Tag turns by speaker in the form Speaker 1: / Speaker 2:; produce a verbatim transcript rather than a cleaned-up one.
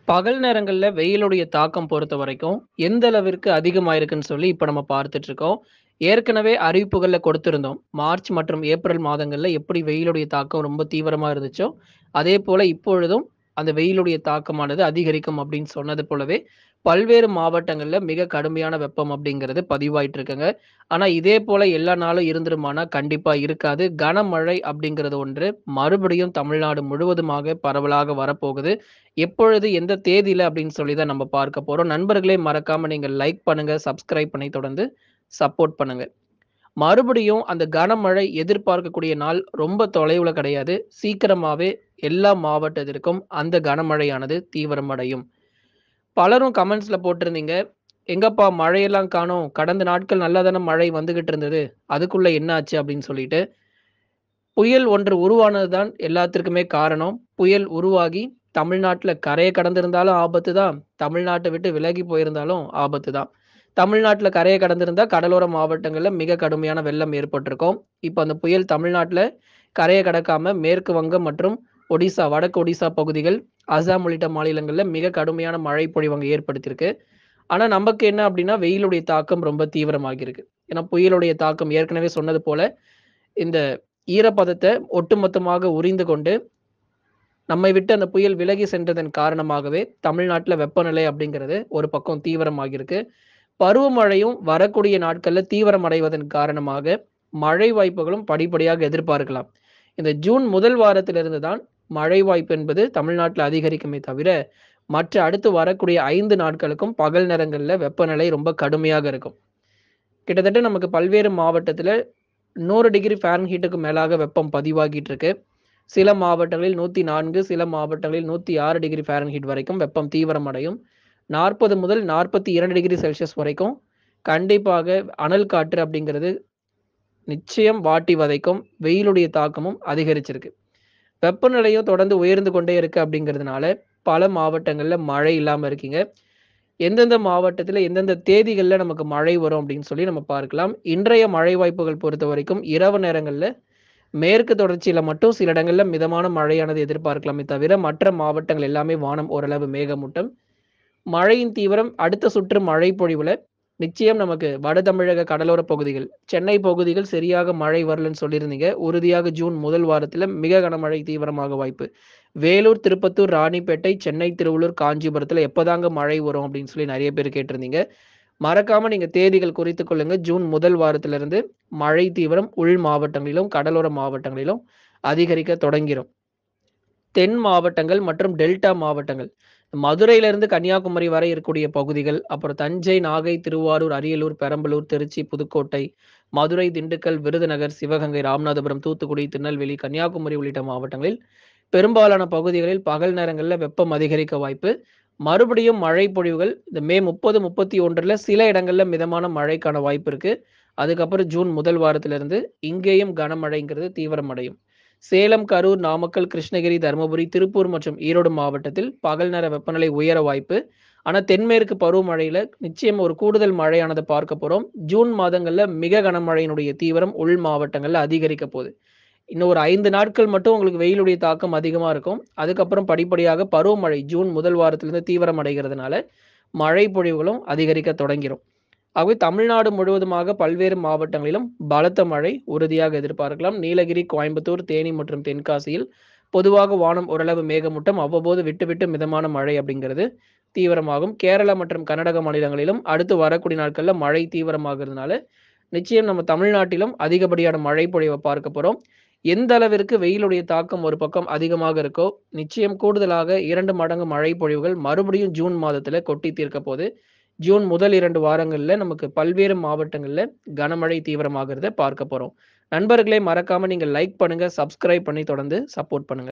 Speaker 1: பகல் நேரங்கள்ல வெயிலுடைய தாக்கம் பொறுத்தவரைக்கும், எந்த அளவிற்கு அதிகமாயிருக்குன்னு சொல்லி இப்ப நம்ம பார்த்துட்டு இருக்கோம். ஏற்கனவே அறிவிப்புகள்ல கொடுத்திருந்தோம். மார்ச் மற்றும் ஏப்ரல் மாதங்கள்ல எப்படி வெயிலுடைய தாக்கம் ரொம்ப தீவிரமா இருந்துச்சோ, அதேபோல இப்பொழுதும் அந்த வெயிலுடைய தாக்கமானது அதிகரிக்கும் அப்படின்னு சொன்னது போலவே, பல்வேறு மாவட்டங்கள்ல மிக கடுமையான வெப்பம் அப்படிங்கிறது பதிவாயிட்டு இருக்குங்க. ஆனா இதே போல எல்லா நாளும் இருந்துருமானா, கண்டிப்பா இருக்காது. கனமழை அப்படிங்கிறது ஒன்று மறுபடியும் தமிழ்நாடு முழுவதுமாக பரவலாக வரப்போகுது. எப்பொழுது, எந்த தேதியில அப்படின்னு சொல்லி தான் நம்ம பார்க்க போறோம். நண்பர்களே மறக்காம நீங்க லைக் பண்ணுங்க, சப்ஸ்கிரைப் பண்ணி தொடர்ந்து சப்போர்ட் பண்ணுங்க. மறுபடியும் அந்த கனமழை எதிர்பார்க்கக்கூடிய நாள் ரொம்ப தொலைவுல கிடையாது. சீக்கிரமாவே எல்லா மாவட்டத்திற்கும் அந்த கனமழையானது தீவிரமடையும். பலரும் கமெண்ட்ஸ்ல போட்டிருந்தீங்க, "எங்கப்பா மழையெல்லாம் காணோம். கடந்த நாட்கள் நல்லா தான மழை வந்துகிட்டு இருந்தது. அதுக்குள்ள என்ன ஆச்சு?" அப்படின்னு சொல்லிட்டு. புயல் ஒன்று உருவானது தான் எல்லாத்திற்குமே காரணம். புயல் உருவாகி தமிழ்நாட்டுல கரைய கடந்திருந்தாலும் ஆபத்து தான். தமிழ்நாட்ட விட்டு விலகி போயிருந்தாலும் ஆபத்து தான். தமிழ்நாட்டுல கரைய கடந்திருந்தா கடலோர மாவட்டங்கள்ல மிக கடுமையான வெள்ளம் ஏற்பட்டிருக்கும். இப்ப அந்த புயல் தமிழ்நாட்டுல கரைய கடக்காம மேற்கு வங்கம் மற்றும் ஒடிசா, வடக்கு ஒடிசா பகுதிகள், அசாம் உள்ளிட்ட மாநிலங்கள்ல மிக கடுமையான மழை பொழிவு அங்க ஏற்படுத்தியிருக்கு. ஆனா நமக்கு என்ன அப்டின்னா, வெயிலுடைய தாக்கம் ரொம்ப தீவிரமாகியிருக்கு. ஏன்னா புயலுடைய தாக்கம் ஏற்கனவே சொன்னது போல, இந்த ஈரப்பதத்த ஒட்டுமொத்தமாக உரிந்து கொண்டு, நம்மை விட்டு அந்த புயல் விலகி சென்றதன் காரணமாகவே, தமிழ்நாட்டுல வெப்பநிலை அப்படிங்கிறது ஒரு பக்கம் தீவிரமாகியிருக்கு. பருவமழையும் வரக்கூடிய நாட்கள்ல தீவிரமடைவதன் காரணமாக, மழை வாய்ப்புகளும் படிப்படியாக எதிர்பார்க்கலாம். இந்த ஜூன் முதல் வாரத்திலிருந்து தான் மழை வாய்ப்பு என்பது தமிழ்நாட்டுல அதிகரிக்குமே தவிர, மற்ற அடுத்து வரக்கூடிய ஐந்து நாட்களுக்கும் பகல் நேரங்கள்ல வெப்பநிலை ரொம்ப கடுமையாக இருக்கும். கிட்டத்தட்ட நமக்கு பல்வேறு மாவட்டத்தில நூறு டிகிரி ஃபாரன்ஹீட்டுக்கு மேலாக வெப்பம் பதிவாகிட்டு இருக்கு. சில மாவட்டங்களில் நூற்றி நான்கு, சில மாவட்டங்களில் நூற்றி ஆறு டிகிரி ஃபாரன்ஹீட் வரைக்கும் வெப்பம் தீவிரமடையும். நாற்பது முதல் நாற்பத்தி இரண்டு டிகிரி செல்சியஸ் வரைக்கும் கண்டிப்பாக அனல் காற்று அப்படிங்கிறது நிச்சயம் வாட்டி வதைக்கும். வெயிலுடைய தாக்கமும் அதிகரிச்சிருக்கு. வெப்பநிலையும் தொடர்ந்து உயர்ந்து கொண்டே இருக்கு அப்படிங்கிறதுனால, பல மாவட்டங்கள்ல மழை இல்லாம இருக்கீங்க. எந்தெந்த மாவட்டத்தில, எந்தெந்த தேதிகள்ல நமக்கு மழை வரும் அப்படின்னு சொல்லி நம்ம பார்க்கலாம். இன்றைய மழை வாய்ப்புகள் பொறுத்தவரைக்கும் இரவு நேரங்கள்ல மேற்கு தொடர்ச்சியில மட்டும் சில இடங்கள்ல மிதமான மழையானது எதிர்பார்க்கலாமே தவிர, மற்ற மாவட்டங்கள் எல்லாமே வானம் ஓரளவு மேகமூட்டம். மழையின் தீவிரம் அடுத்த சுற்று மழை பொழிவுல நிச்சயம் நமக்கு வட தமிழக கடலோர பகுதிகள், சென்னை பகுதிகள் சரியாக மழை வரலன்னு சொல்லியிருந்தீங்க. உறுதியாக ஜூன் முதல் வாரத்தில மிக கனமழை தீவிரமாக வாய்ப்பு. வேலூர், திருப்பத்தூர், ராணிப்பேட்டை, சென்னை, திருவள்ளூர், காஞ்சிபுரத்தில எப்பதாங்க மழை வரும் அப்படின்னு சொல்லி நெறைய பேர் கேட்டிருந்தீங்க. மறக்காம நீங்க தேதிகள் குறித்துக் கொள்ளுங்க. ஜூன் முதல் வாரத்திலிருந்து மழை தீவிரம் உள் மாவட்டங்களிலும், கடலோர மாவட்டங்களிலும் அதிகரிக்க தொடங்கிரும். தென் மாவட்டங்கள் மற்றும் டெல்டா மாவட்டங்கள். மதுரையிலிருந்து கன்னியாகுமரி வரை இருக்கக்கூடிய பகுதிகள், அப்புறம் தஞ்சை, நாகை, திருவாரூர், அரியலூர், பெரம்பலூர், திருச்சி, புதுக்கோட்டை, மதுரை, திண்டுக்கல், விருதுநகர், சிவகங்கை, ராமநாதபுரம், தூத்துக்குடி, திருநெல்வேலி, கன்னியாகுமரி உள்ளிட்ட மாவட்டங்களில் பெரும்பாலான பகுதிகளில் பகல் நேரங்கள்ல வெப்பம் அதிகரிக்க வாய்ப்பு. மறுபடியும் மழை பொழிவுகள் இந்த மே முப்பது, முப்பத்தி ஒன்றுல சில இடங்கள்ல மிதமான மழைக்கான வாய்ப்பு இருக்கு. அதுக்கப்புறம் ஜூன் முதல் வாரத்திலிருந்து இங்கேயும் கனமழைங்கிறது தீவிரமடையும். சேலம், கரூர், நாமக்கல், கிருஷ்ணகிரி, தருமபுரி, திருப்பூர் மற்றும் ஈரோடு மாவட்டத்தில் பகல் நேர வெப்பநிலை உயர வாய்ப்பு. ஆனா தென்மேற்கு பருவமழையில நிச்சயம் ஒரு கூடுதல் மழையானத பார்க்க போறோம். ஜூன் மாதங்கள்ல மிக கனமழையினுடைய தீவிரம் உள் மாவட்டங்கள்ல அதிகரிக்க போகுது. இன்னும் ஒரு ஐந்து நாட்கள் மட்டும் உங்களுக்கு வெயிலுடைய தாக்கம் அதிகமா இருக்கும். அதுக்கப்புறம் படிப்படியாக பருவமழை ஜூன் முதல் வாரத்திலிருந்து தீவிரமடைகிறதுனால, மழை பொழிவுகளும் அதிகரிக்க தொடங்கிரும். ஆகவே தமிழ்நாடு முழுவதுமாக பல்வேறு மாவட்டங்களிலும் பலத்த மழை உறுதியாக எதிர்பார்க்கலாம். நீலகிரி, கோயம்புத்தூர், தேனி மற்றும் தென்காசியில் பொதுவாக வானம் ஓரளவு மேகமூட்டம், அவ்வப்போது விட்டு விட்டு மிதமான மழை அப்படிங்கிறது தீவிரமாகும். கேரளா மற்றும் கர்நாடக மாநிலங்களிலும் அடுத்து வரக்கூடிய நாட்கள்ல மழை தீவிரமாகறதுனால, நிச்சயம் நம்ம தமிழ்நாட்டிலும் அதிகப்படியான மழை பொழிவ பார்க்க போறோம். எந்த அளவிற்கு வெயிலுடைய தாக்கம் ஒரு பக்கம் அதிகமாக இருக்கோ, நிச்சயம் கூடுதலாக இரண்டு மடங்கு மழை பொழிவுகள் மறுபடியும் ஜூன் மாதத்தில கொட்டி தீர்க்க போது. ஜூன் முதல் இரண்டு வாரங்கள்ல நமக்கு பல்வேறு மாவட்டங்கள்ல கனமழை தீவிரமாகறத பார்க்க போறோம். நண்பர்களே மறக்காம நீங்க லைக் பண்ணுங்க, சப்ஸ்கிரைப் பண்ணி தொடர்ந்து சப்போர்ட் பண்ணுங்க.